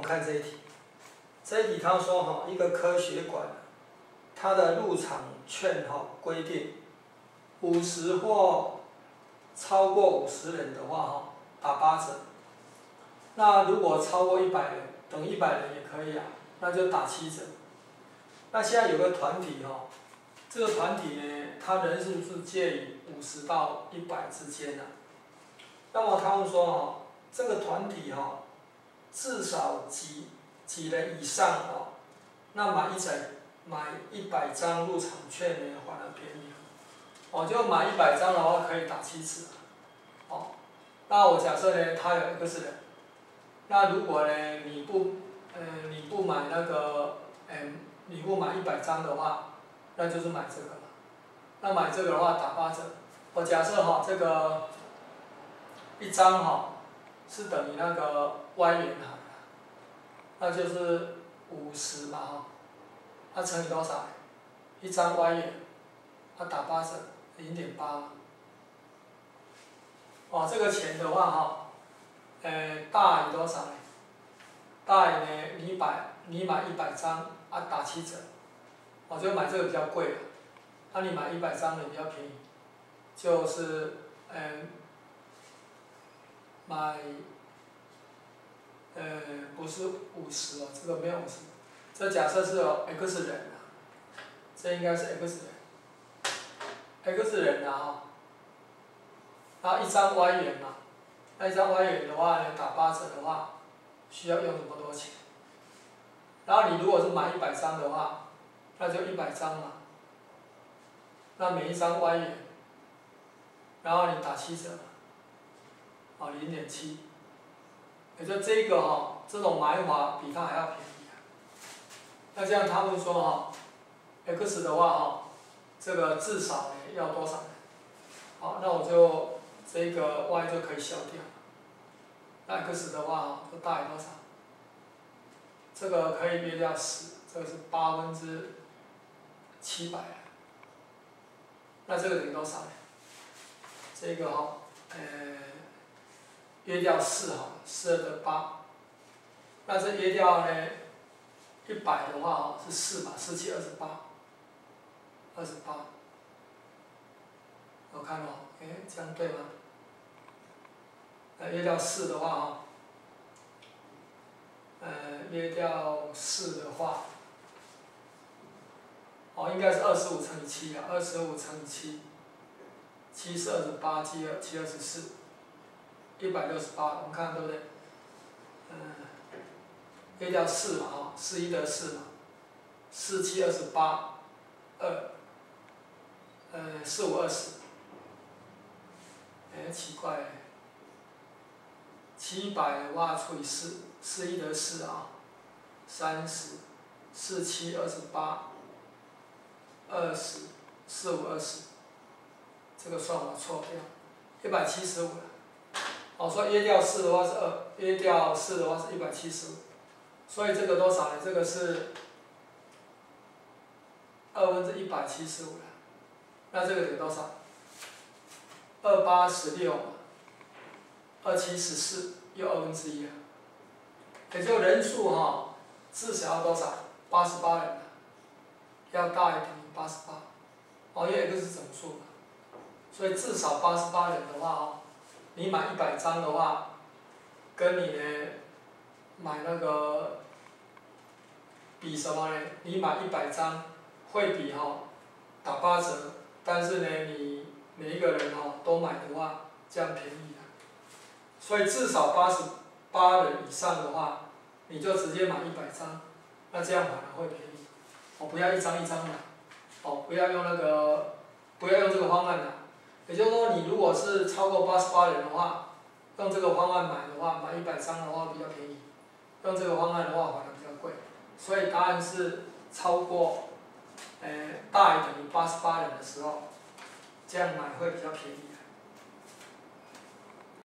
看这一题。这一题他说一个科学馆，它的入场券规定，50或超过50人的话打8折。那如果超过100人，等100人也可以啊，那就打7折。那现在有个团体这个团体呢，它人数是介于50到100之间的。那么他们说这个团体至少几人以上那买100张入场券呢反而便宜。就买100张的话可以打7折。那我假设呢，他有X人，那如果呢你不买那个你不买100张的话，那就是买这个了。那买这个的话打8折。我假设这个1张是等于那个Y元那就是50嘛那乘以多少？1张Y元，它打8折，0.8。这个钱的话大于多少呢？大于呢你买100张打7折，就买这个比较贵了。那你买100张的比较便宜，就是买不是50这个没有50，这假设是有X人这应该是X人然后1张Y元那1张Y元的话呢，打8折的话，需要用这么多钱。然后你如果是买100张的话，那就100张嘛。那每1张Y元，然后你打7折0.7。也就这个这种买法比它还要便宜。那这样他们说X 的话这个至少呢要多少呢？那我就这个 Y 就可以消掉。那 X 的话就大于多少？这个可以约掉10，这个是7/8。那这个等于多少呢？这个约掉4，42得8。那这约掉呢100的话是4嘛，4×7=28。我看这样对吗？约掉4的话约掉4的话，应该是25乘以7啊，25乘以7，7是28，7×2=24，168，我们看对不对？约掉4嘛，41得4嘛，4×7=28，4×5=20。奇怪700的话除以4，41得430，47×28，20，45×20，这个算法错掉，175了。所以约掉4的话是2，约掉4的话是175，所以这个多少呢？这个是1/275了。那这个等于多少？2816嘛，2714，又1/2了。也就人数至少要多少？88人要大于等于88。因为X是整数嘛，所以至少88人的话你买100张的话，跟你呢买那个比什么呢？你买100张会比打8折，但是呢你每一个人都买的话，这样便宜所以至少88人以上的话，你就直接买100张，那这样反而会便宜。不要一张一张买，不要用这个方案也就是说，你如果是超过88人的话，用这个方案买的话，买100张的话比较便宜；用这个方案的话反而比较贵。所以答案是超过大于等于88人的时候，这样买会比较便宜。